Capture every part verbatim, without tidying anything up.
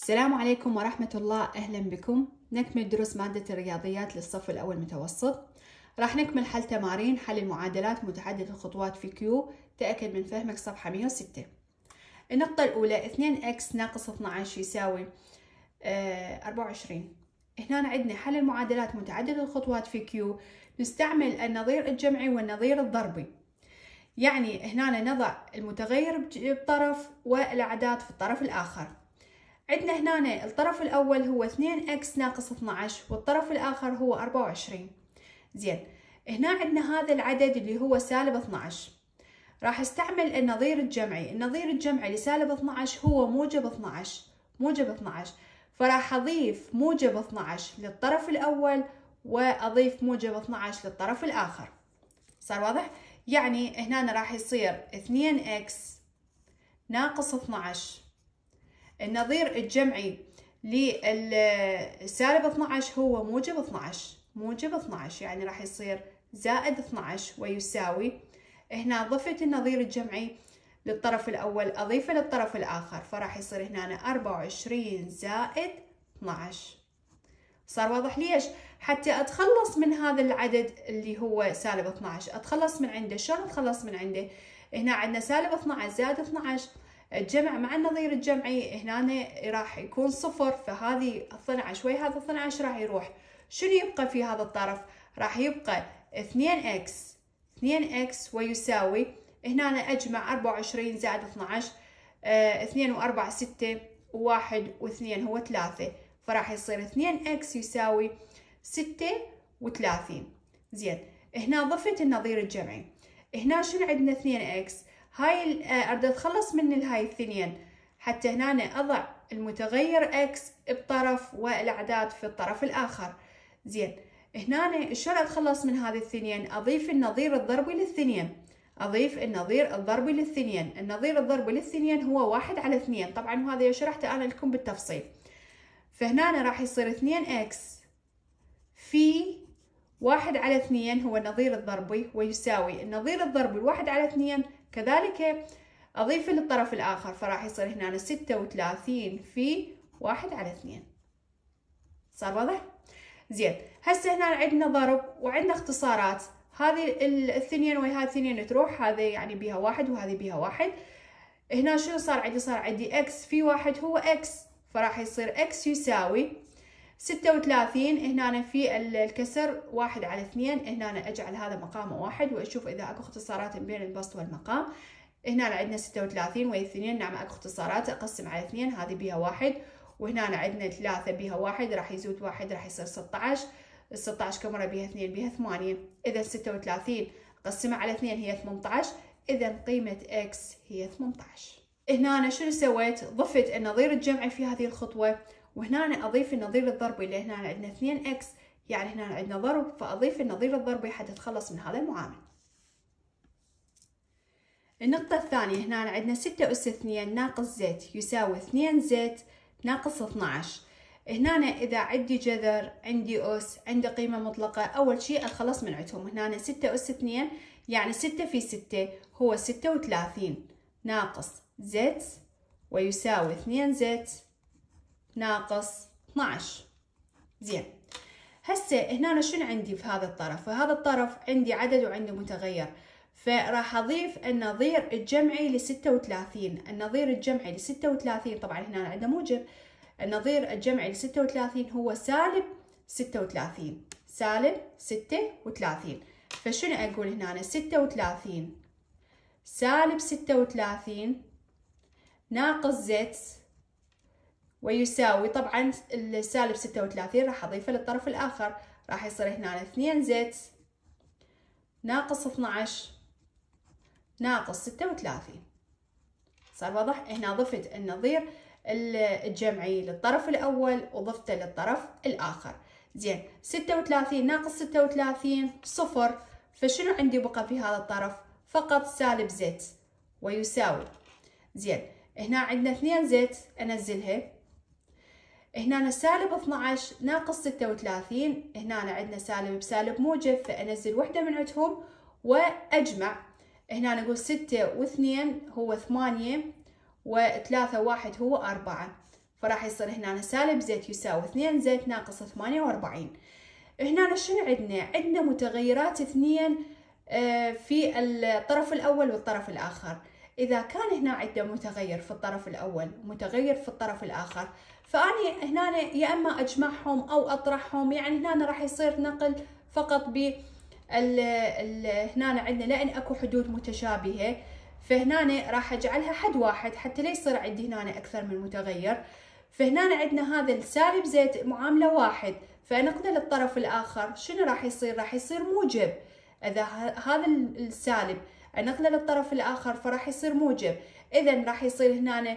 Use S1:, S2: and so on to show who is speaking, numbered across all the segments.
S1: السلام عليكم ورحمة الله، أهلا بكم. نكمل دروس مادة الرياضيات للصف الأول متوسط. راح نكمل حل تمارين حل المعادلات متعددة الخطوات في كيو. تأكد من فهمك صفحة مئة وستة. النقطة الأولى اثنين إكس ناقص اثني عشر يساوي أربعة وعشرين. هنا عندنا حل المعادلات متعددة الخطوات في كيو، نستعمل النظير الجمعي والنظير الضربي. يعني هنا نضع المتغير بطرف والأعداد في الطرف الآخر. عندنا هنا الطرف الأول هو اثنين إكس ناقص اثني عشر والطرف الآخر هو أربعة وعشرين. زين، هنا عندنا هذا العدد اللي هو سالب اثني عشر، راح استعمل النظير الجمعي. النظير الجمعي لسالب اثني عشر هو موجب اثني عشر، موجب اثني عشر، فراح أضيف موجب اثني عشر للطرف الأول وأضيف موجب اثني عشر للطرف الآخر. صار واضح؟ يعني هنا راح يصير اثنين إكس ناقص اثني عشر. النظير الجمعي للسالب اثني عشر هو موجب اثني عشر، موجب اثني عشر، يعني راح يصير زائد اثني عشر ويساوي. هنا ضفت النظير الجمعي للطرف الأول أضيفه للطرف الآخر، فراح يصير هنا أربعة وعشرين زائد اثني عشر. صار واضح ليش؟ حتى أتخلص من هذا العدد اللي هو سالب اثني عشر، أتخلص من عنده. شلون أتخلص من عنده؟ هنا عندنا سالب اثني عشر زائد اثني عشر، الجمع مع النظير الجمعي هنا راح يكون صفر، فهذه اثني عشر ويا هذا اثني عشر راح يروح. شنو يبقى في هذا الطرف؟ راح يبقى اثنين إكس، اثنين إكس ويساوي. هنا أجمع أربعة وعشرين زائد اثني عشر، اه اثنين وأربعة ستة، وواحد واثنين هو ثلاثة، فراح يصير اثنين إكس يساوي ستة وثلاثين. زين، هنا ضفت النظير الجمعي. هنا شنو عندنا اثنين إكس، هاي اريد اتخلص من هاي الاثنين، حتى هنا اضع المتغير اكس بطرف والاعداد في الطرف الاخر. زين، هنا شلون اتخلص من هذه الاثنين؟ اضيف النظير الضربي للاثنين، اضيف النظير الضربي للاثنين. النظير الضربي للاثنين هو واحد على اثنين، طبعا هذا شرحته انا لكم بالتفصيل. فهنا راح يصير اثنين إكس في واحد على اثنين هو النظير الضربي ويساوي النظير الضربي واحد على اثنين، كذلك أضيف للطرف الآخر، فراح يصير هنا ستة وثلاثين في واحد على اثنين. صار واضح؟ زين، هسه هنا عندنا ضرب وعندنا اختصارات. هذه الاثنين وهي هذه الاثنين تروح، هذه يعني بيها واحد وهذه بيها واحد. هنا شنو صار عندي؟ صار عندي اكس في واحد هو اكس، فراح يصير اكس يساوي ستة وثلاثين. هنا في الكسر واحد على اثنين، هنا اجعل هذا مقامه واحد واشوف اذا اكو اختصارات بين البسط والمقام. هنا عندنا ستة وثلاثين وهي اثنين، نعم اكو اختصارات، اقسم على اثنين، هذه بيها واحد، وهنا عندنا ثلاثة بيها واحد، راح يزود واحد راح يصير ستة عشر. ال ستة عشر كم مرة بيها اثنين؟ بيها ثمانية. اذا ستة وثلاثين اقسمها على اثنين هي ثمانية عشر، اذا قيمة اكس هي ثمانية عشر. هنا أنا شنو سويت؟ ضفت النظير الجمعي في هذه الخطوة، وهنا أنا أضيف النظير الضربي اللي هنا عندنا اثنين إكس، يعني هنا عندنا ضرب، فأضيف النظير الضربي حتى أتخلص من هذا المعامل. النقطة الثانية، هنا عندنا ستة أس اثنين ناقص زد يساوي اثنين زد ناقص اثني عشر. هنا إذا عندي جذر، عندي أس، عندي قيمة مطلقة، أول شيء أتخلص من عندهم. هنا ستة أس اثنين يعني ستة في ستة هو ستة وثلاثين ناقص زد ويساوي اثنين زد ناقص اثني عشر. زين، هسه هنا شنو عندي في هذا الطرف؟ في هذا الطرف عندي عدد وعندي متغير، فراح اضيف النظير الجمعي ل ستة وثلاثين. النظير الجمعي ل ستة وثلاثين طبعا هنا عندنا موجب، النظير الجمعي ل ستة وثلاثين هو سالب ستة وثلاثين، سالب ستة وثلاثين. فشنو اقول هنا؟ ستة وثلاثين سالب ستة وثلاثين ناقص زد ويساوي، طبعا السالب ستة وثلاثين راح اضيفه للطرف الاخر، راح يصير هنا اثنين زد ناقص اثني عشر ناقص ستة وثلاثين. صار واضح؟ هنا ضفت النظير الجمعي للطرف الاول وضفته للطرف الاخر. زين، ستة وثلاثين ناقص ستة وثلاثين صفر، فشنو عندي بقى في هذا الطرف؟ فقط سالب زد ويساوي. زين، هنا عندنا اثنين زد انزلها، هنا سالب اثني عشر ناقص ستة وثلاثين، هنا عندنا سالب بسالب موجب، فانزل وحده من عندهم واجمع. هنا نقول ستة واثنين هو ثمانية وثلاثة واحد هو أربعة، فراح يصير هنا سالب زد يساوي اثنين زد ناقص ثمانية وأربعين. هنا شنو عندنا؟ عندنا متغيرات اثنين في الطرف الأول والطرف الآخر. إذا كان هنا عندنا متغير في الطرف الأول ومتغير في الطرف الآخر، فأني هنا يا إما أجمعهم أو أطرحهم. يعني هنا راح يصير نقل فقط ب هنا عندنا لأن أكو حدود متشابهة، فهنا راح أجعلها حد واحد حتى لا يصير عندي هنا أكثر من متغير. فهنا عندنا هذا السالب زد معاملة واحد، فنقله للطرف الآخر شنو راح يصير؟ راح يصير موجب. إذا هذا السالب نقله للطرف الآخر فراح يصير موجب. إذا راح يصير هنا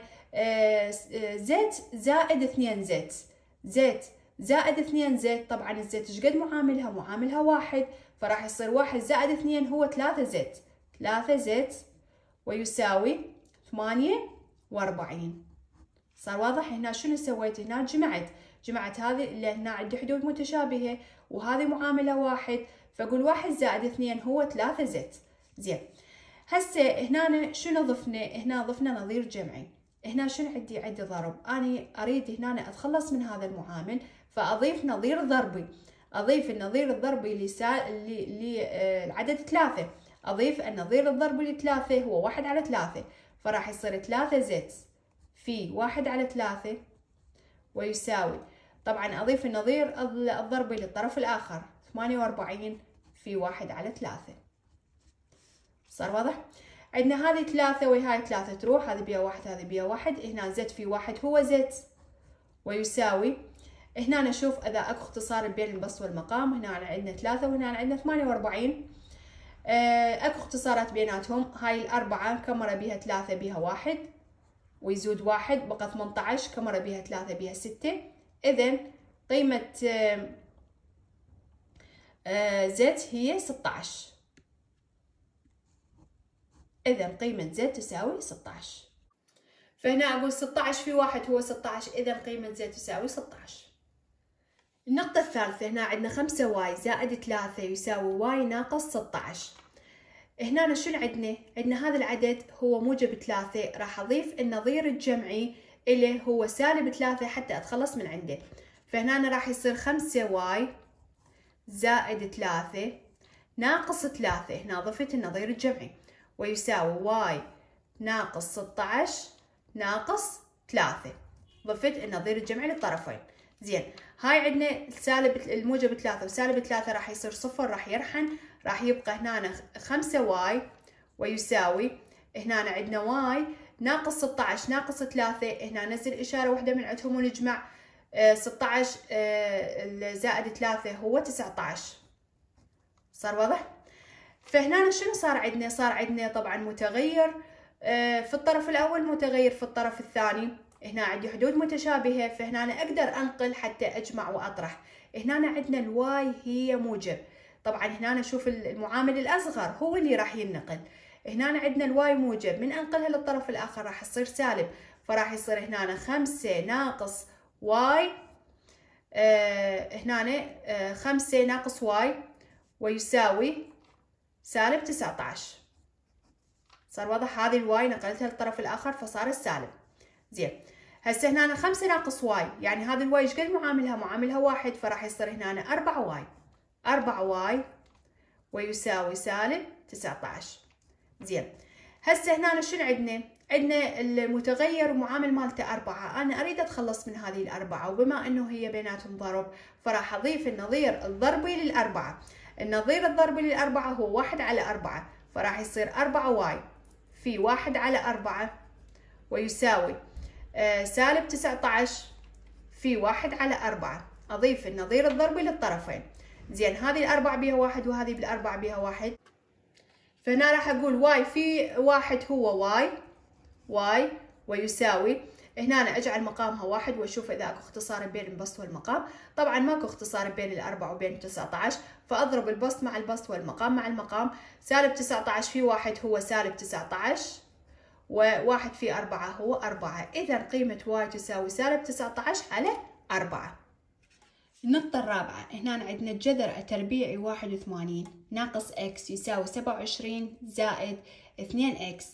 S1: زد زائد اثنين زد، زد زائد اثنين زد. طبعا الزد ايش قد معاملها؟ معاملها واحد، فراح يصير واحد زائد اثنين هو ثلاثة زد، ثلاثة زد ويساوي ثمانية وأربعين. صار واضح؟ هنا شنو سويت؟ هنا جمعت جمعت هذه اللي هنا عندي حدود متشابهة وهذه معاملة واحد، فأقول واحد زائد اثنين هو ثلاثة زد. زين، هسه هنا شنو ضفنا؟ هنا ضفنا نظير جمعي. هنا شنو عندي؟ عندي ضرب. أنا أريد هنا أتخلص من هذا المعامل، فأضيف نظير ضربي. أضيف النظير الضربي للعدد ثلاثة. أضيف النظير الضربي لثلاثة هو واحد على ثلاثة، فراح يصير ثلاثة زد في واحد على ثلاثة ويساوي، طبعا أضيف النظير الضربي للطرف الآخر ثمانية وأربعين في واحد على ثلاثة. صار واضح؟ عندنا هذه ثلاثة وهاي ثلاثة تروح، هذه بيها واحد هذه بيها واحد. هنا زد في واحد هو زد ويساوي، هنا نشوف إذا أكو اختصار بين البسط والمقام. هنا عندنا ثلاثة وهنا عندنا ثمانية وأربعين، أكو اختصارات بيناتهم. هاي الأربعة كمرة بيها ثلاثة بيها واحد ويزود واحد بقى ثمانية عشر، كمرة بيها ثلاثة بيها ستة. إذن قيمة زد هي ستة عشر. إذن قيمة زد تساوي ستة عشر. فهنا أقول ستة عشر في واحد هو ستة عشر، إذن قيمة زد تساوي ستة عشر. النقطة الثالثة، هنا عندنا خمسة واي زائد ثلاثة يساوي واي ناقص ستة عشر. هنا شنو عندنا؟ عندنا هذا العدد هو موجب ثلاثة، راح أضيف النظير الجمعي اللي هو سالب ثلاثة حتى أتخلص من عنده. فهنا راح يصير خمسة واي زائد ثلاثة ناقص ثلاثة، هنا ضفت النظير الجمعي، ويساوي واي ناقص ستة عشر ناقص ثلاثة، ضفت النظير الجمعي للطرفين. زين، هاي عندنا سالب الموجب ثلاثة وسالب ثلاثة راح يصير صفر، راح يرحن، راح يبقى هنا خمسة واي ويساوي، هنا عندنا واي ناقص ستة عشر ناقص ثلاثة. هنا نزل إشارة واحدة من عندهم ونجمع ستة عشر زائد ثلاثة هو تسعة عشر. صار واضح؟ فهنا شنو صار عندنا؟ صار عندنا طبعا متغير في الطرف الأول، متغير في الطرف الثاني. هنا عندي حدود متشابهة، فهنا أنا أقدر أنقل حتى أجمع وأطرح. هنا عندنا الواي هي موجب، طبعا هنا نشوف المعامل الأصغر هو اللي راح ينقل. هنا عندنا الواي موجب، من أنقلها للطرف الآخر راح تصير سالب، فراح يصير هنا خمسة ناقص واي، آه هنا آه خمسة ناقص واي ويساوي سالب تسعة عشر. صار واضح؟ هذه الواي نقلتها للطرف الآخر فصار السالب. زين، هسه هنا خمسة ناقص واي، يعني هذه الواي ايش قد معاملها؟ معاملها واحد، فراح يصير هنا أربعة واي، أربعة واي ويساوي سالب تسعة عشر. زين، هسه هنا شنو عندنا؟ عندنا المتغير معامل مالته أربعة، أنا أريد أتخلص من هذه الأربعة، وبما أنه هي بيناتهم ضرب فراح أضيف النظير الضربي للأربعة. النظير الضربي للأربعة هو واحد على أربعة، فراح يصير أربعة واي في واحد على أربعة ويساوي آه سالب تسعة عشر في واحد على أربعة. أضيف النظير الضربي للطرفين. زين، هذه الأربعة بيها واحد وهذه بالأربعة بيها واحد، فهنا راح أقول واي في واحد هو واي واي ويساوي، هنا أنا أجعل مقامها واحد وأشوف إذا أكو اختصار بين البسط والمقام. طبعا ماكو اختصار بين الأربعة وبين تسعة عشر، فأضرب البسط مع البسط والمقام مع المقام. سالب تسعة عشر في واحد هو سالب تسعة عشر، وواحد في أربعة هو أربعة، إذا قيمة واي تساوي سالب تسعة عشر على أربعة. النقطة الرابعة، هنا عندنا الجذر التربيعي واحد وثمانين ناقص إكس يساوي سبعة وعشرين زائد اثنين إكس.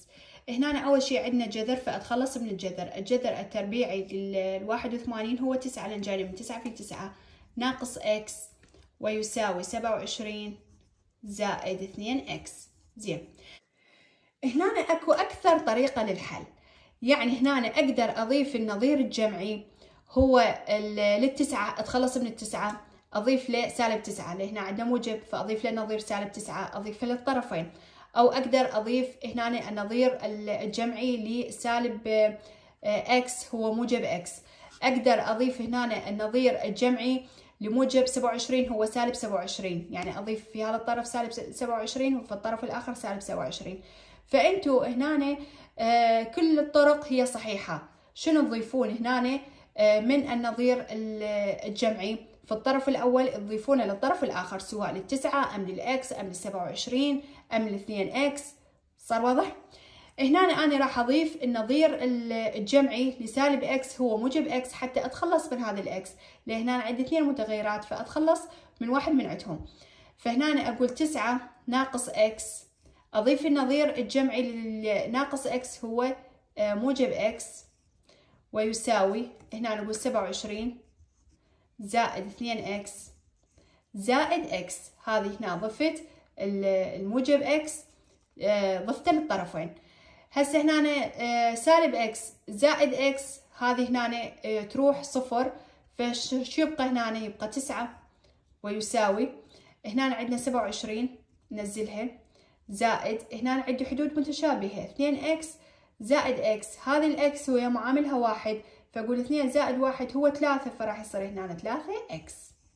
S1: هنا أول شي عندنا جذر، فأتخلص من الجذر. الجذر التربيعي للواحد وثمانين هو تسعة، لأن جاي من تسعة في تسعة ناقص إكس ويساوي سبعة وعشرين زائد اثنين إكس. زين، هنا أكو أكثر طريقة للحل. يعني هنا أقدر أضيف النظير الجمعي هو للتسعة، أتخلص من التسعة، أضيف له سالب تسعة، اللي هنا عندنا موجب فأضيف له نظير سالب تسعة، أضيفه للطرفين. أو أقدر أضيف هنا النظير الجمعي لسالب إكس هو موجب إكس. أقدر أضيف هنا النظير الجمعي لموجب سبعة وعشرين هو سالب سبعة وعشرين، يعني أضيف في هذا الطرف سالب سبعة وعشرين وفي الطرف الآخر سالب سبعة وعشرين. فأنتوا هنا آه كل الطرق هي صحيحة. شنو تضيفون هنا آه من النظير الجمعي في الطرف الأول تضيفونه للطرف الآخر، سواء للتسعة أم للإكس أم للسبعة وعشرين أم لاثنين إكس. صار واضح؟ هنا أنا راح أضيف النظير الجمعي لسالب إكس هو موجب إكس حتى أتخلص من هذا الإكس، لأن هنا عندي اثنين متغيرات فأتخلص من واحد من عندهم. فهنا أنا أقول تسعة ناقص إكس، أضيف النظير الجمعي لناقص إكس هو موجب إكس ويساوي هنا نقول سبعة وعشرين زائد اثنين إكس زائد إكس. هذه هنا ضفت الموجب إكس ضفته للطرفين. هسه هنا سالب إكس زائد إكس هذه هنا تروح صفر، فشو يبقى هنا؟ يبقى تسعة ويساوي هنا عندنا سبعة وعشرين ننزلها زائد هنا عندي حدود متشابهة اثنين إكس زائد إكس. هذه الإكس ويا معاملها واحد، فأقول اثنين زائد واحد هو ثلاثة، فراح يصير هنا ثلاثة إكس.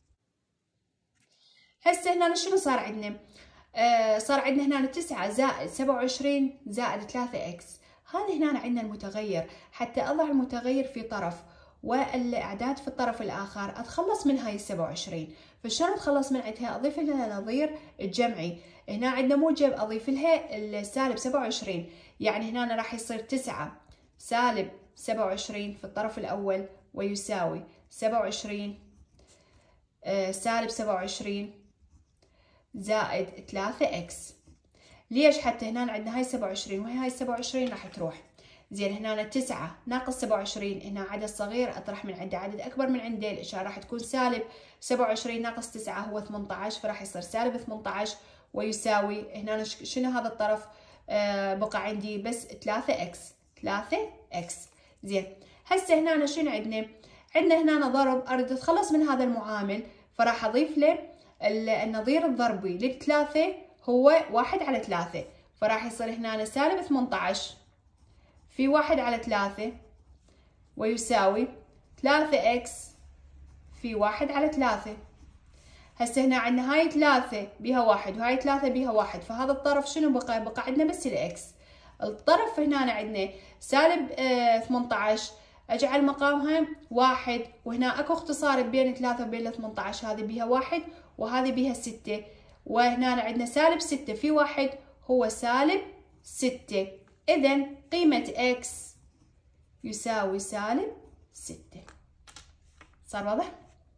S1: هسه هنا شنو صار عندنا؟ آه صار عندنا هنا تسعة زائد سبعة وعشرين زائد ثلاثة إكس. هذا هنا عندنا المتغير، حتى أضع المتغير في طرف والأعداد في الطرف الآخر أتخلص من هاي السبعة وعشرين. فشلون أتخلص من عندها؟ أضيف لها نظير الجمعي. هنا عندنا موجب أضيف لها السالب سبعة وعشرين، يعني هنا راح يصير تسعة سالب سبعة وعشرين في الطرف الأول ويساوي سبعة وعشرين آه سالب سبعة وعشرين زائد ثلاثة إكس. ليش؟ حتى هنا عندنا هاي سبعة وعشرين وهي هاي سبعة وعشرين راح تروح. زين، هنا تسعة ناقص سبعة وعشرين، هنا عدد صغير أطرح من عنده عدد أكبر من عنده، الإشارة راح تكون سالب. سبعة وعشرين ناقص تسعة هو ثمانية عشر، فراح يصير سالب ثمانية عشر ويساوي هنا شنو هذا الطرف؟ آه بقى عندي بس ثلاثة إكس، ثلاثة إكس. زين، هسه هنا شنو عندنا؟ عندنا هنا ضرب، أريد أتخلص من هذا المعامل فراح أضيف له النظير الضربي للثلاثة هو واحد على ثلاثة، فراح يصير هنا سالب ثمانية عشر في واحد على ثلاثة ويساوي ثلاثة إكس في واحد على ثلاثة. هسه هنا عندنا هاي ثلاثة بيها واحد وهاي ثلاثة بيها واحد، فهذا الطرف شنو بقى؟ بقى عندنا بس الإكس. الطرف هنا عندنا سالب آه ثمانية عشر، أجعل مقامها واحد، وهنا أكو اختصار بين ثلاثة وبين ثمانية عشر، هذه بيها واحد وهذه بيها ستة، وهنا عندنا سالب ستة في واحد هو سالب ستة. إذا قيمة إكس يساوي سالب ستة. صار واضح؟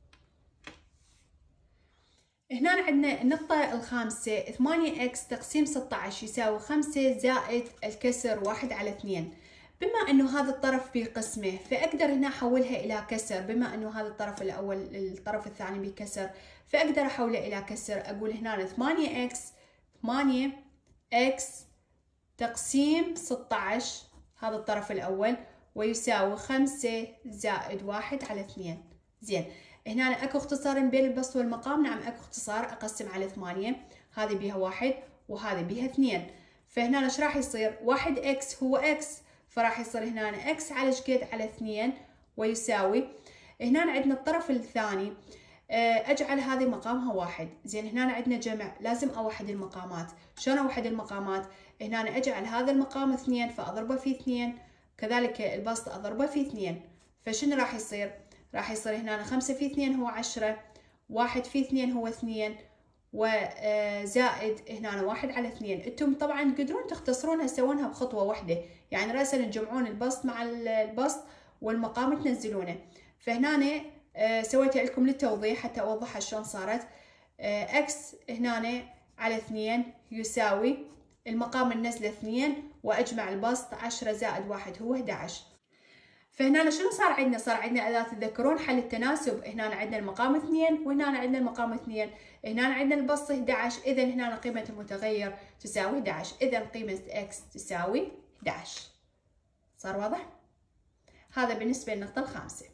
S1: هنا عندنا النقطة الخامسة ثمانية إكس تقسيم ستة عشر يساوي خمسة زائد الكسر واحد على اثنين. بما أنه هذا الطرف بقسمه فأقدر هنا أحولها إلى كسر، بما أنه هذا الطرف الأول الطرف الثاني بكسر فأقدر أحوله إلى كسر. أقول هنا ثمانية إكس ثمانية إكس تقسيم ستة عشر هذا الطرف الأول ويساوي خمسة زائد واحد على اثنين. زين، هنا أكو اختصار بين البسط والمقام. نعم أكو اختصار، أقسم على ثمانية، هذه بيها واحد وهذه بيها اثنين، فهنا ايش راح يصير؟ واحد إكس هو إكس، فراح يصير هنا إكس على شقد على اثنين ويساوي هنا عندنا الطرف الثاني أجعل هذه مقامها واحد. زين، هنا عندنا جمع لازم أوحد المقامات. شلون أوحد المقامات؟ هنا أجعل هذا المقام اثنين فأضربه في اثنين، كذلك البسط أضربه في اثنين، فشنو راح يصير؟ راح يصير هنا خمسة في اثنين هو عشرة، واحد في اثنين هو اثنين، وزائد هنا واحد على اثنين. انتم طبعا تقدرون تختصرونها تسوونها بخطوة واحدة، يعني رأسا تجمعون البسط مع البسط والمقام تنزلونه. فهنا سويتها لكم للتوضيح حتى أوضحها شلون صارت. اكس هنا على اثنين يساوي المقام النزلة اثنين وأجمع البسط عشرة زائد واحد هو أحد عشر. فهنا شنو صار عندنا؟ صار عندنا أذا تتذكرون حل التناسب، هنا عندنا المقام اثنين وهنا عندنا المقام اثنين، هنا عندنا البسط أحد عشر، إذا هنا قيمة المتغير تساوي أحد عشر، إذا قيمة x تساوي أحد عشر. صار واضح؟ هذا بالنسبة للنقطة الخامسة.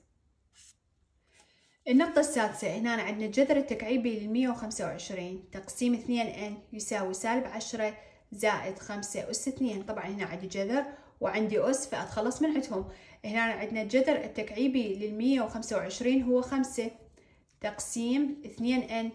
S1: النقطة السادسة، هنا عندنا الجذر التكعيبي للمية وخمسة وعشرين تقسيم اثنين n يساوي سالب عشرة زائد خمسة أس اثنين. طبعا هنا عندي جذر وعندي أس فأتخلص من عندهم. هنا عندنا الجذر التكعيبي للمية وخمسة وعشرين هو خمسة تقسيم اثنين n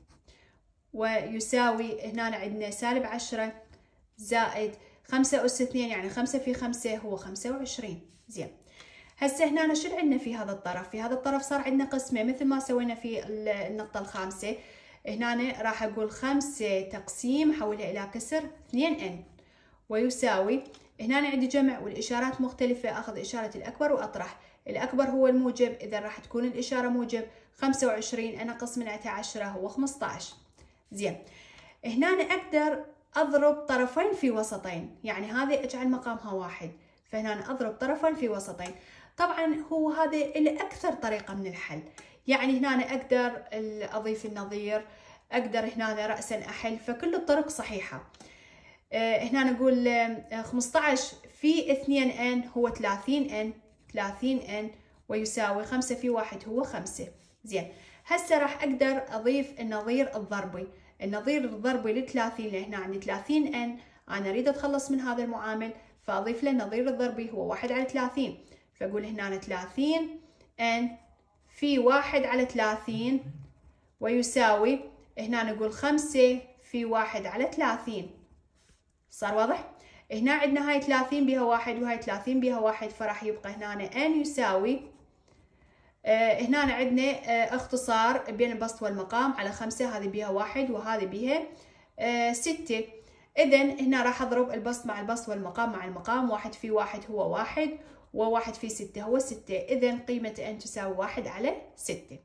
S1: ويساوي هنا عندنا سالب عشرة زائد خمسة أس اثنين، يعني خمسة في خمسة هو خمسة وعشرين. زين، هسه هنا شو عندنا في هذا الطرف؟ في هذا الطرف صار عندنا قسمة مثل ما سوينا في النقطة الخامسة. هنا راح أقول خمسة تقسيم حولها إلى كسر اثنين n ويساوي، هنا عندي جمع والإشارات مختلفة، أخذ إشارة الأكبر وأطرح، الأكبر هو الموجب إذا راح تكون الإشارة موجب، خمسة وعشرين أنقص من عشرة هو خمسة عشر. زين، هنا أقدر أضرب طرفين في وسطين، يعني هذه أجعل مقامها واحد، فهنا أضرب طرفين في وسطين. طبعا هو هذا الأكثر طريقة من الحل، يعني هنا أقدر أضيف النظير، أقدر هنا رأسا أحل، فكل الطرق صحيحة. هنا نقول خمسة عشر في اثنين n هو ثلاثين n، ثلاثين n ويساوي خمسة في واحد هو خمسة. زين، هسه راح أقدر أضيف النظير الضربي، النظير الضربي لثلاثين، لهنا عندي ثلاثين n، أنا أريد أتخلص من هذا المعامل فأضيف له النظير الضربي هو واحد على ثلاثين، فأقول هنا ثلاثين n في واحد على ثلاثين ويساوي، هنا نقول خمسة في واحد على ثلاثين. صار واضح؟ هنا عندنا هاي ثلاثين بها واحد وهاي ثلاثين بها واحد، فراح يبقى هنا n يساوي، آه هنا عندنا آه اختصار بين البسط والمقام على خمسة، هذه بها واحد وهذه بها آه ستة. إذا هنا راح أضرب البسط مع البسط والمقام مع المقام، واحد في واحد هو واحد وواحد في ستة هو ستة، إذا قيمة n تساوي واحد على ستة.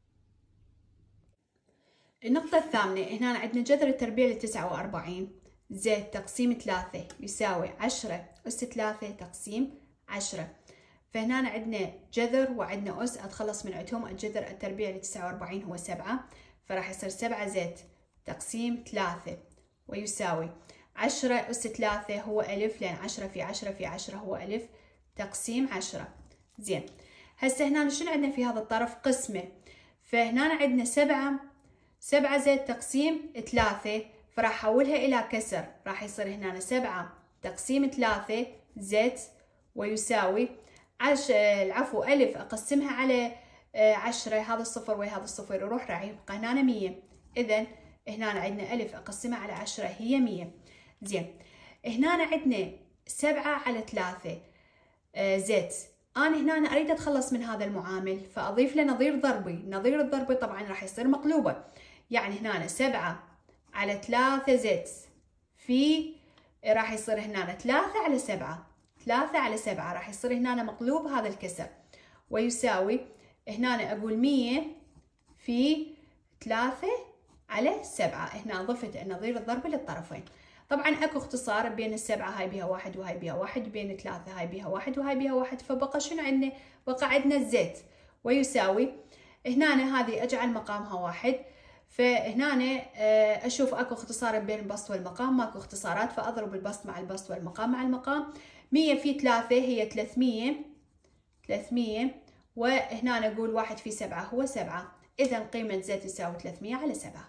S1: النقطة الثامنة، هنا عندنا جذر التربيع لتسعة وأربعين زائد تقسيم ثلاثة يساوي عشرة أس ثلاثة تقسيم عشرة، فهنا عندنا جذر وعندنا أس أتخلص من عندهم، الجذر التربيع لتسعة وأربعين هو سبعة، فراح يصير سبعة زائد تقسيم ثلاثة ويساوي عشرة أس ثلاثة هو ألف، لأن عشرة في عشرة في عشرة هو ألف تقسيم عشرة. زين، هسه هنا شنو عندنا في هذا الطرف؟ قسمة، فهنا عندنا سبعة، سبعة زائد تقسيم ثلاثة، فراح أحولها إلى كسر، راح يصير هنا سبعة تقسيم ثلاثة زائد ويساوي عش العفو ألف أقسمها على عشرة، هذا الصفر وهذا الصفر يروح، راح يبقى هنا مية، إذا هنا عندنا ألف أقسمها على عشرة هي مية. زين، هنا عندنا سبعة على ثلاثة زائد، أنا هنا أريد أتخلص من هذا المعامل فأضيف له نظير ضربي، النظير الضربي طبعا راح يصير مقلوبة، يعني هنا سبعة على ثلاثة زائد في راح يصير هنا ثلاثة على سبعة، ثلاثة على سبعة راح يصير هنا مقلوب هذا الكسر ويساوي، هنا أقول مية في ثلاثة على سبعة، هنا ضفت النظير الضربي للطرفين. طبعا اكو اختصار بين السبعة هاي بها واحد وهاي بها واحد، بين ثلاثة هاي بها واحد وهاي بها واحد، فبقى شنو عندنا؟ بقى عندنا الزيت ويساوي، هنا هذه اجعل مقامها واحد، فهنا اشوف اكو اختصار بين البسط والمقام، ماكو اختصارات، فاضرب البسط مع البسط والمقام مع المقام. مية في ثلاثة هي ثلاثمية، ثلاثمية، وهنا نقول واحد في سبعة هو سبعة، اذا قيمة زيت تساوي ثلاثمية على سبعة.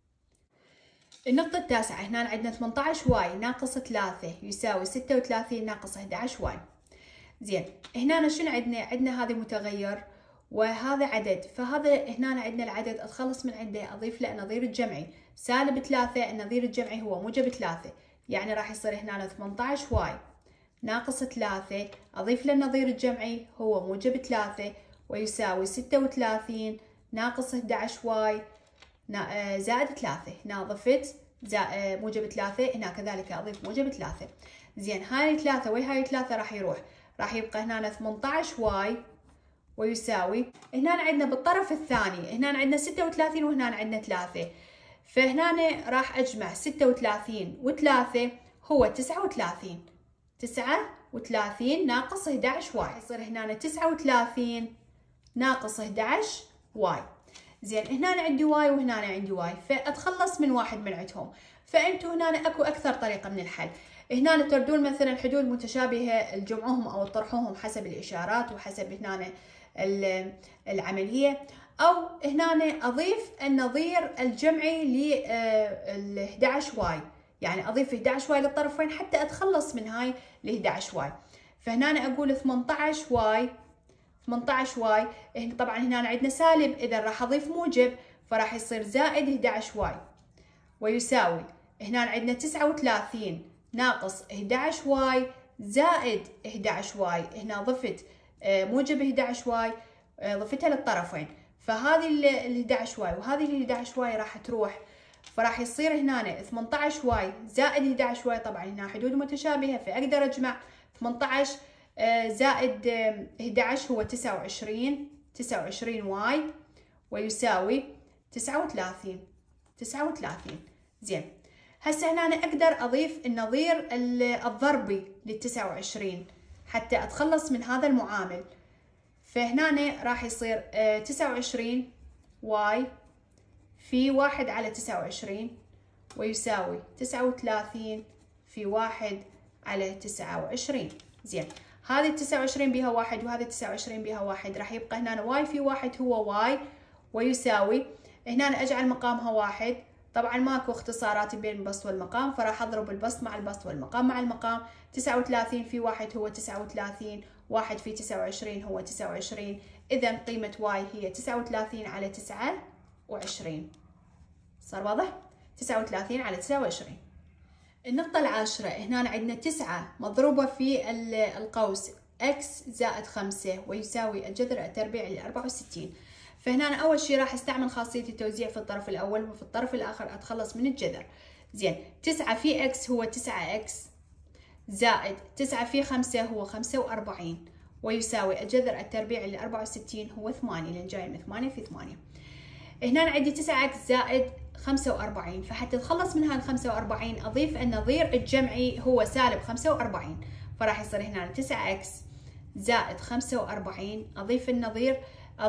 S1: النقطة التاسعة، هنا عندنا ثمانية عشر واي ناقص ثلاثة يساوي ستة وثلاثين ناقص أحد عشر واي. زين، هنا شنو عندنا؟ عندنا هذا متغير وهذا عدد، فهذا هنا عندنا العدد اتخلص من عنده، اضيف له النظير الجمعي سالب ثلاثة، النظير الجمعي هو موجب ثلاثة، يعني راح يصير هنا ثمانية عشر واي ناقص ثلاثة، اضيف له النظير الجمعي هو موجب ثلاثة ويساوي ستة وثلاثين ناقص أحد عشر واي زائد ثلاثة، هنا ضفت موجب ثلاثة، هنا كذلك اضيف موجب ثلاثة. زين، هاي ثلاثة وهاي ثلاثة راح يروح، راح يبقى هنا ثمانية عشر واي ويساوي، هنا عندنا بالطرف الثاني هنا عندنا ستة وثلاثين وهنا عندنا ثلاثة، فهنا راح اجمع ستة وثلاثين وثلاثة هو تسعة وثلاثين. تسعة وثلاثين ناقص إحدى عشر واي، يصير هنا تسعة وثلاثين ناقص إحدى عشر واي. زين هنا عندي واي وهنا عندي واي، فأتخلص من واحد من عندهم. فأنتوا هنا أكو أكثر طريقة من الحل. هنا تردون مثلا حدود متشابهة الجمعهم أو طرحهم حسب الإشارات وحسب هنا العملية، أو هنا أضيف النظير الجمعي ل إحدى عشر واي، يعني أضيف إحدى عشر واي للطرفين حتى أتخلص من هاي ل إحدى عشر واي. فهنا أقول ثمانية عشر واي، ثمانية عشر واي. طبعا هنا عندنا سالب، إذا راح أضيف موجب فراح يصير زائد إحدى عشر واي ويساوي هنا عندنا تسعة وثلاثين ناقص إحدى عشر واي زائد إحدى عشر واي. هنا ضفت موجب إحدى عشر واي ضفتها للطرفين، فهذه ال إحدى عشر واي وهذه ال إحدى عشر واي راح تروح، فراح يصير هنا ثمانية عشر واي زائد إحدى عشر واي. طبعا هنا حدود متشابهة فأقدر أجمع ثمانية عشر زائد إحدى عشر هو تسعة وعشرين، تسعة وعشرين واي ويساوي تسعة وثلاثين، تسعة وثلاثين. زين هسه هنا أنا أقدر أضيف النظير الضربي للتسعة وعشرين حتى أتخلص من هذا المعامل. فهنا راح يصير تسعة وعشرين واي في واحد على تسعة وعشرين ويساوي تسعة وثلاثين في واحد على تسعة وعشرين. زين هذه التسعة وعشرين بها واحد وهذه التسعة وعشرين بها واحد، راح يبقى هنا واي في واحد هو واي ويساوي هنا أجعل مقامها واحد. طبعا ماكو اختصارات بين البسط والمقام، فراح أضرب البسط مع البسط والمقام مع المقام. تسعة وثلاثين في واحد هو تسعة وثلاثين، واحد في تسعة وعشرين هو تسعة وعشرين، إذا قيمة واي هي تسعة وثلاثين على تسعة وعشرين. صار واضح؟ تسعة وثلاثين على تسعة وعشرين. النقطة العاشرة هنا عندنا تسعة مضروبة في القوس x زائد خمسة ويساوي الجذر التربيعي لأربعة وستين. فهنا أنا أول شيء راح استعمل خاصية التوزيع في الطرف الأول وفي الطرف الآخر أتخلص من الجذر. زين تسعة في x هو تسعة x زائد تسعة في خمسة هو خمسة وأربعين ويساوي الجذر التربيعي لأربعة وستين هو ثمانية، لأن جاي من ثمانية في ثمانية. هنا عندي تسعة x زائد خمسة وأربعين، فحتى أتخلص من هاي خمسة وأربعين أضيف النظير الجمعي هو سالب خمسة وأربعين، فراح يصير هنا تسعة x زائد خمسة وأربعين أضيف النظير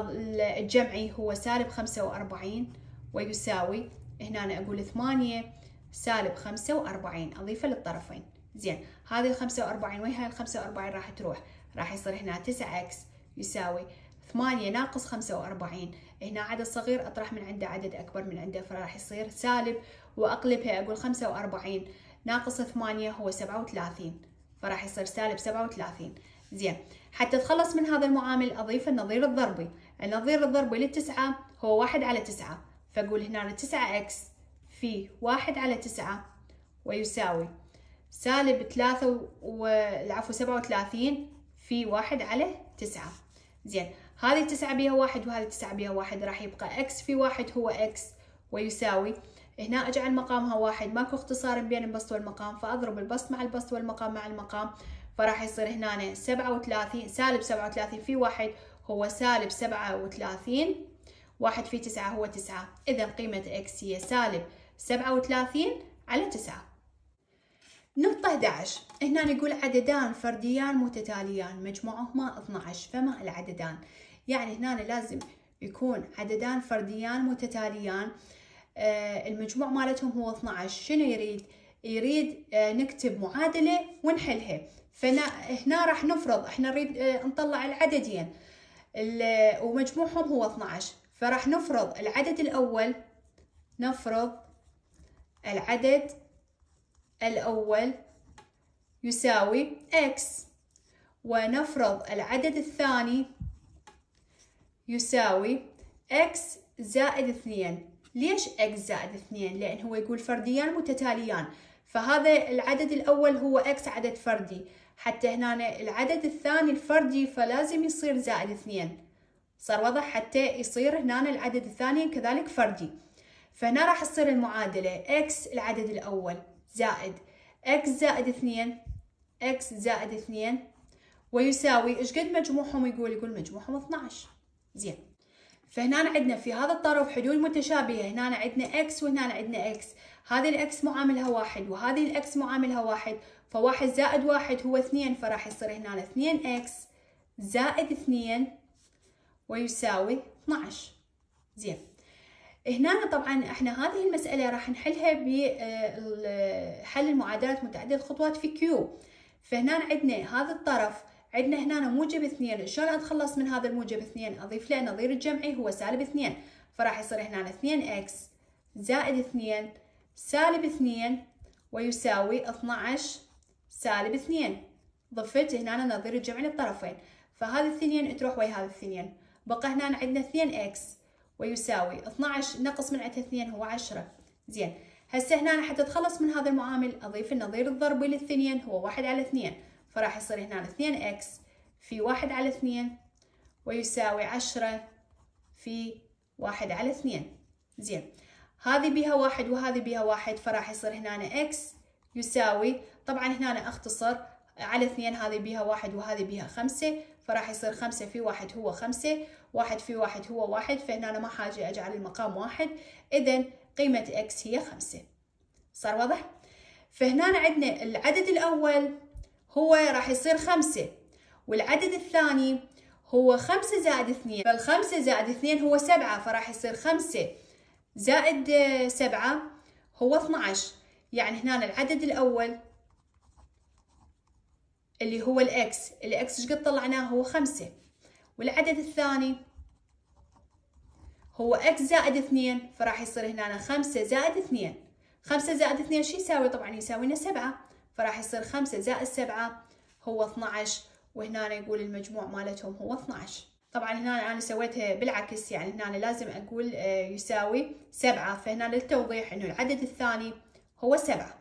S1: الجمعي هو سالب خمسة وأربعين ويساوي هنا أنا أقول ثمانية سالب خمسة وأربعين أضيفه للطرفين. زين هذه الخمسة وأربعين وهي الخمسة وأربعين راح تروح، راح يصير هنا تسعة x يساوي ثمانية ناقص خمسة وأربعين. هنا عدد صغير أطرح من عنده عدد أكبر من عنده، فراح يصير سالب وأقلبها أقول خمسة وأربعين ناقص ثمانية هو سبعة وثلاثين، فراح يصير سالب سبعة وثلاثين. زين حتى أتخلص من هذا المعامل أضيف النظير الضربي. النظير الضربي للتسعة هو واحد على تسعة، فأقول هنا تسعة x في واحد على تسعة ويساوي سالب ثلاثة والعفو سبعة وثلاثين في واحد على تسعة. زين هذه تسعة بها واحد وهذه تسعة بها واحد، راح يبقى x في واحد هو x ويساوي هنا أجعل مقامها واحد، ماكو اختصار بين البسط والمقام، فأضرب البسط مع البسط والمقام مع المقام، فراح يصير هنا سبعة وثلاثين سالب سبعة وثلاثين في واحد هو سالب سبعة وثلاثين، واحد في تسعة هو تسعة، إذا قيمة x هي سالب سبعة وثلاثين على تسعة. نقطة إحدى عشر هنا نقول عددان فرديان متتاليان مجموعهما اثني عشر، فما العددان؟ يعني هنا لازم يكون عددان فرديان متتاليان آه المجموع مالتهم هو اثني عشر. شنو يريد؟ يريد آه نكتب معادلة ونحلها. فهنا هنا راح نفرض احنا نريد آه نطلع العددين ومجموعهم هو اثني عشر، فراح نفرض العدد الأول، نفرض العدد الأول يساوي x، ونفرض العدد الثاني يساوي x زائد اثنين. ليش x زائد اثنين؟ لأن هو يقول فرديان متتاليان، فهذا العدد الأول هو x عدد فردي، حتى هنا العدد الثاني الفردي فلازم يصير زائد اثنين. صار واضح؟ حتى يصير هنا العدد الثاني كذلك فردي. فهنا راح تصير المعادلة x العدد الأول زائد x زائد اثنين، x زائد اثنين ويساوي ايش قد مجموعهم؟ يقول يقول مجموعهم اثني عشر. زين فهنا عندنا في هذا الطرف حدود متشابهة، هنا عندنا اكس وهنا عندنا اكس، هذه الاكس معاملها واحد وهذه الاكس معاملها واحد، فواحد زائد واحد هو اثنين، فراح يصير هنا اثنين اكس زائد اثنين ويساوي اثنعش. زين، هنا طبعا احنا هذه المسألة راح نحلها بحل المعادلات متعددة الخطوات في كيو. فهنا عندنا هذا الطرف عندنا هنا موجب اثنين، شلون اتخلص من هذا الموجب اثنين؟ اضيف له نظير الجمعي هو سالب اثنين، فراح يصير هنا اثنين اكس زائد اثنين سالب اثنين ويساوي اثنعش سالب اثنين. ضفت هنا نظير الجمعي للطرفين، فهذه الاثنين تروح ويا هذه الاثنين، بقى هنا عندنا اثنين اكس ويساوي اثنعش نقص من عندها اثنين هو عشرة. زين، هسه هنا حتى اتخلص من هذا المعامل اضيف النظير الضربي للاثنين هو واحد على اثنين، فراح يصير هنا اثنين اكس في واحد على اثنين ويساوي عشرة في واحد على اثنين. زين، هذه بها واحد وهذه بها واحد، فراح يصير هنا اكس يساوي، طبعا هنا اختصر على اثنين، هذه بها واحد وهذه بها خمسة، فراح يصير خمسة في واحد هو خمسة، واحد في واحد هو واحد، فهنا أنا ما حاجة أجعل المقام واحد، إذن قيمة إكس هي خمسة. صار واضح؟ فهنا عندنا العدد الأول هو راح يصير خمسة، والعدد الثاني هو خمسة زائد اثنين، فالخمسة زائد اثنين هو سبعة، فراح يصير خمسة زائد سبعة هو اثنعش. يعني هنا العدد الأول اللي هو الإكس، الإكس إيش قد طلعناه هو خمسة، والعدد الثاني هو إكس زائد اثنين، فراح يصير هنا خمسة زائد اثنين، خمسة زائد اثنين شو يساوي؟ طبعا يساوي لنا سبعة، فراح يصير خمسة زائد سبعة هو اثنعش، وهنا يقول المجموع مالتهم هو اثنعش. طبعا هنا أنا سويتها بالعكس، يعني هنا لازم أقول يساوي سبعة، فهنا للتوضيح إنه العدد الثاني هو سبعة.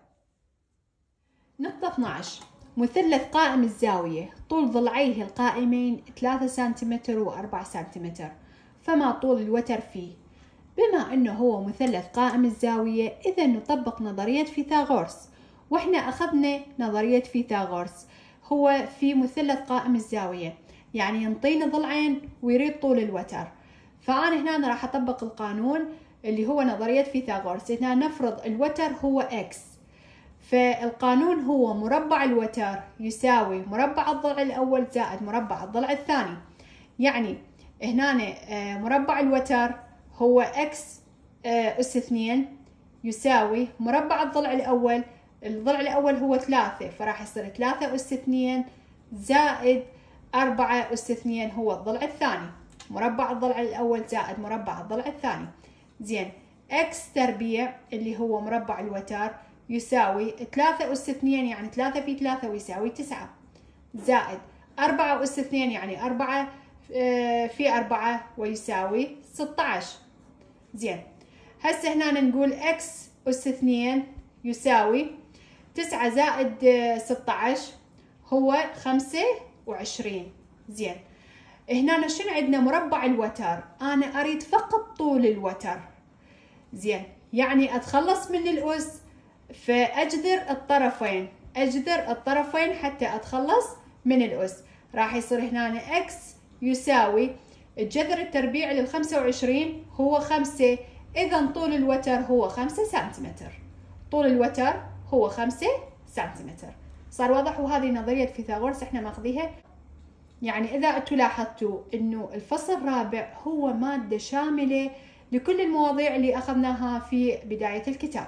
S1: نقطة اثنعش، مثلث قائم الزاوية طول ضلعيه القائمين ثلاثة سنتيمتر وأربعة سنتيمتر، فما طول الوتر فيه؟ بما أنه هو مثلث قائم الزاوية إذا نطبق نظرية فيثاغورس، وإحنا أخذنا نظرية فيثاغورس هو في مثلث قائم الزاوية، يعني ينطينا ضلعين ويريد طول الوتر، فأنا هنا راح أطبق القانون اللي هو نظرية فيثاغورس. هنا نفرض الوتر هو إكس، فالقانون هو مربع الوتر يساوي مربع الضلع الأول زائد مربع الضلع الثاني، يعني هنا مربع الوتر هو إكس أس اثنين يساوي مربع الضلع الأول، الضلع الأول هو ثلاثة، فراح يصير ثلاثة أس اثنين زائد أربعة أس اثنين هو الضلع الثاني، مربع الضلع الأول زائد مربع الضلع الثاني. زين، إكس تربيع اللي هو مربع الوتر يساوي ثلاثة أس اثنين يعني ثلاثة في ثلاثة ويساوي تسعة، زائد أربعة أس اثنين يعني أربعة في أربعة ويساوي ستة عشر. زين، هسه هنا نقول إكس أس اثنين يساوي تسعة زائد ستة عشر هو خمسة وعشرين. زين، هنا شنو عندنا؟ مربع الوتر، أنا أريد فقط طول الوتر. زين، يعني أتخلص من الأس، فأجذر الطرفين، أجذر الطرفين حتى أتخلص من الأس، راح يصير هنا إكس يساوي الجذر التربيع للخمسة وعشرين هو خمسة، إذا طول الوتر هو خمسة سنتيمتر، طول الوتر هو خمسة سنتيمتر. صار واضح؟ وهذه نظرية فيثاغورس احنا ماخذيها. يعني إذا أنتوا لاحظتوا إنه الفصل الرابع هو مادة شاملة لكل المواضيع اللي أخذناها في بداية الكتاب.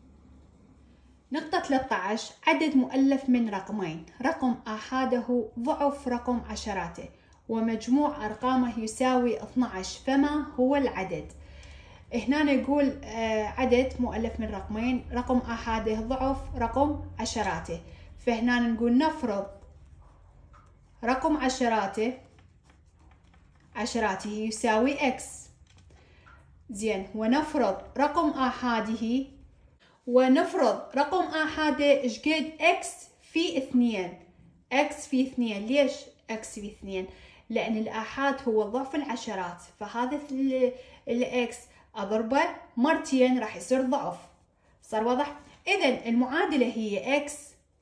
S1: نقطة ثلاثة عشر، عدد مؤلف من رقمين، رقم آحاده ضعف رقم عشراته ومجموع أرقامه يساوي اثنعش، فما هو العدد؟ هنا نقول عدد مؤلف من رقمين، رقم آحاده ضعف رقم عشراته، فهنا نقول نفرض رقم عشراته عشراته يساوي إكس. زين، ونفرض رقم آحاده، ونفرض رقم آحاده إيش قد؟ إكس في اثنين، إكس في اثنين. ليش إكس في اثنين؟ لأن الآحاد هو ضعف العشرات، فهذا الإكس أضربه مرتين راح يصير ضعف. صار واضح؟ إذن المعادلة هي إكس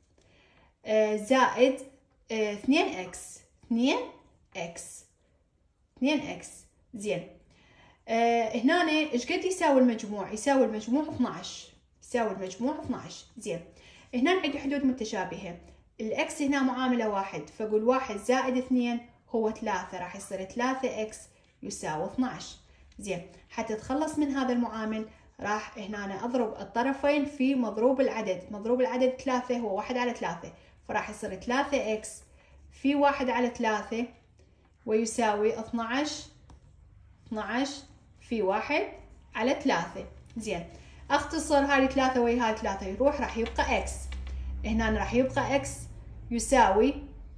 S1: زائد اثنين إكس، اثنين إكس، اثنين إكس. زين، آه هنا ايش قد يساوي المجموع؟ يساوي المجموع اثناعش، يساوي المجموع اثناعش. زين هنا عندي حدود متشابهة، الاكس هنا معاملة واحد، فاقول واحد زائد اثنين هو ثلاثة، راح يصير ثلاثة اكس يساوي اثناعش. زين حتى اتخلص من هذا المعامل راح هنا اضرب الطرفين في مضروب العدد، مضروب العدد ثلاثة هو واحد على ثلاثة، فراح يصير ثلاثة اكس في واحد على ثلاثة ويساوي اثناعش، اثناعش في واحد على ثلاثة. زين اختصر هذه ثلاثة ويا هذه ثلاثة يروح، راح يبقى اكس، هنا راح يبقى اكس يساوي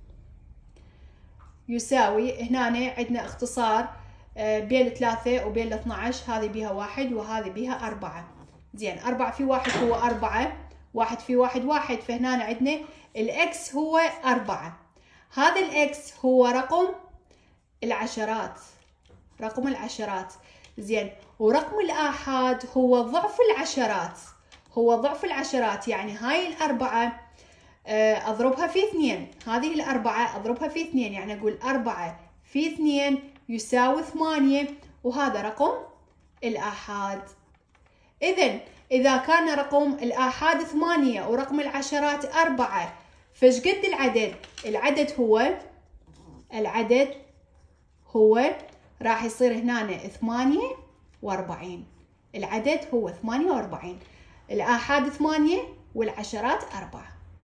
S1: يساوي هنا عندنا اختصار بين ثلاثة وبين اثناعش، هذه بيها واحد وهذه بيها أربعة. زين أربعة في واحد هو أربعة، واحد في واحد واحد، فهنا عندنا الإكس هو أربعة. هذا الإكس هو رقم العشرات، رقم العشرات. زين ورقم الآحاد هو ضعف العشرات، هو ضعف العشرات، يعني هاي الأربعة أضربها في اثنين، هذه الأربعة أضربها في اثنين، يعني أقول أربعة في اثنين يساوي ثمانية، وهذا رقم الآحاد. إذن إذا كان رقم الآحاد ثمانية ورقم العشرات أربعة، فايش قد العدد؟ العدد هو العدد هو راح يصير هنا ثمانية وأربعين، العدد هو ثمانية وأربعين، الآحاد ثمانية والعشرات أربعة.